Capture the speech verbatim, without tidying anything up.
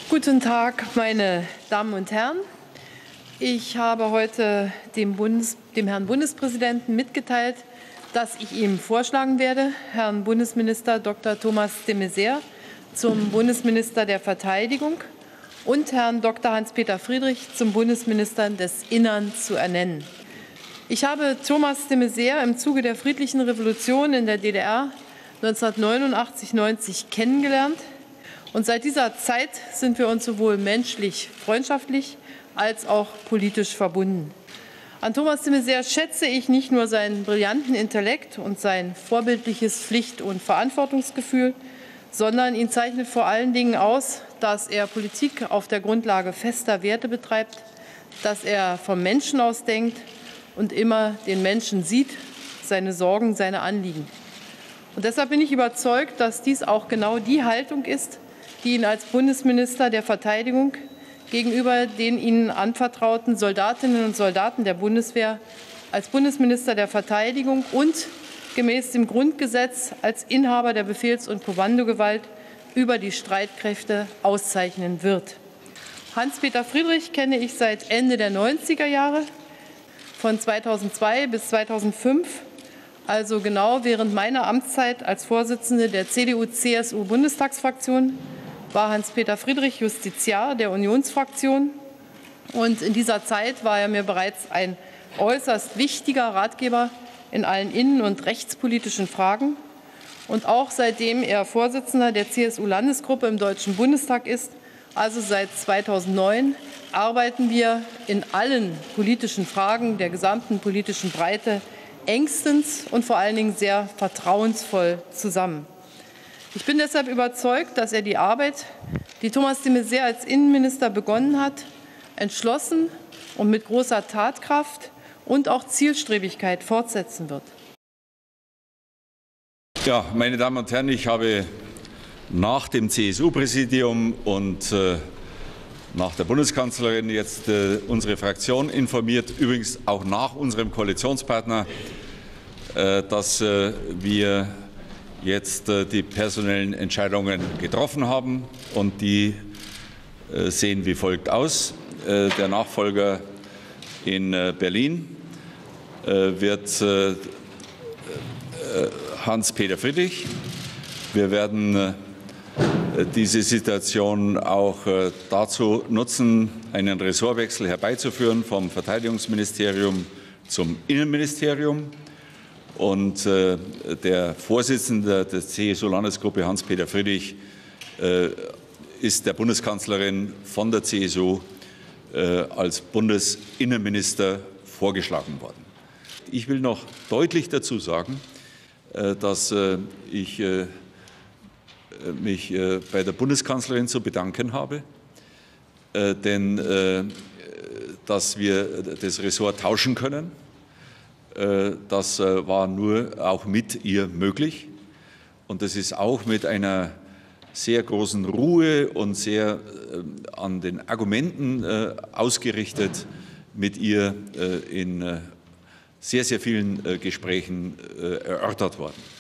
Guten Tag, meine Damen und Herren. Ich habe heute dem, Bundes-, dem Herrn Bundespräsidenten mitgeteilt, dass ich ihm vorschlagen werde, Herrn Bundesminister Doktor Thomas de Maizière zum Bundesminister der Verteidigung und Herrn Doktor Hans-Peter Friedrich zum Bundesminister des Innern zu ernennen. Ich habe Thomas de Maizière im Zuge der friedlichen Revolution in der D D R neunzehnhundertneunundachtzig neunzig kennengelernt. Und seit dieser Zeit sind wir uns sowohl menschlich freundschaftlich als auch politisch verbunden. An Thomas de Maizière schätze ich nicht nur seinen brillanten Intellekt und sein vorbildliches Pflicht- und Verantwortungsgefühl, sondern ihn zeichnet vor allen Dingen aus, dass er Politik auf der Grundlage fester Werte betreibt, dass er vom Menschen aus denkt und immer den Menschen sieht, seine Sorgen, seine Anliegen. Und deshalb bin ich überzeugt, dass dies auch genau die Haltung ist, die ihn als Bundesminister der Verteidigung gegenüber den ihnen anvertrauten Soldatinnen und Soldaten der Bundeswehr, als Bundesminister der Verteidigung und gemäß dem Grundgesetz als Inhaber der Befehls- und Kommandogewalt über die Streitkräfte auszeichnen wird. Hans-Peter Friedrich kenne ich seit Ende der neunziger Jahre, von zweitausendzwei bis zweitausendfünf, also genau während meiner Amtszeit als Vorsitzende der C D U C S U-Bundestagsfraktion, war Hans-Peter Friedrich Justiziar der Unionsfraktion. Und in dieser Zeit war er mir bereits ein äußerst wichtiger Ratgeber in allen innen- und rechtspolitischen Fragen. Und auch seitdem er Vorsitzender der C S U-Landesgruppe im Deutschen Bundestag ist, also seit zweitausendneun, arbeiten wir in allen politischen Fragen der gesamten politischen Breite engstens und vor allen Dingen sehr vertrauensvoll zusammen. Ich bin deshalb überzeugt, dass er die Arbeit, die Thomas de Maizière als Innenminister begonnen hat, entschlossen und mit großer Tatkraft und auch Zielstrebigkeit fortsetzen wird. Ja, meine Damen und Herren, ich habe nach dem C S U-Präsidium und äh, nach der Bundeskanzlerin jetzt äh, unsere Fraktion informiert, übrigens auch nach unserem Koalitionspartner, äh, dass äh, wir jetzt äh, die personellen Entscheidungen getroffen haben, und die äh, sehen wie folgt aus. Äh, der Nachfolger in äh, Berlin äh, wird äh, äh, Hans-Peter Friedrich. Wir werden äh, diese Situation auch äh, dazu nutzen, einen Ressortwechsel herbeizuführen vom Verteidigungsministerium zum Innenministerium. Und äh, der Vorsitzende der C S U-Landesgruppe, Hans-Peter Friedrich, äh, ist der Bundeskanzlerin von der C S U äh, als Bundesinnenminister vorgeschlagen worden. Ich will noch deutlich dazu sagen, äh, dass äh, ich äh, mich äh, bei der Bundeskanzlerin zu bedanken habe, äh, denn äh, dass wir das Ressort tauschen können. Das war nur auch mit ihr möglich, und das ist auch mit einer sehr großen Ruhe und sehr an den Argumenten ausgerichtet mit ihr in sehr, sehr vielen Gesprächen erörtert worden.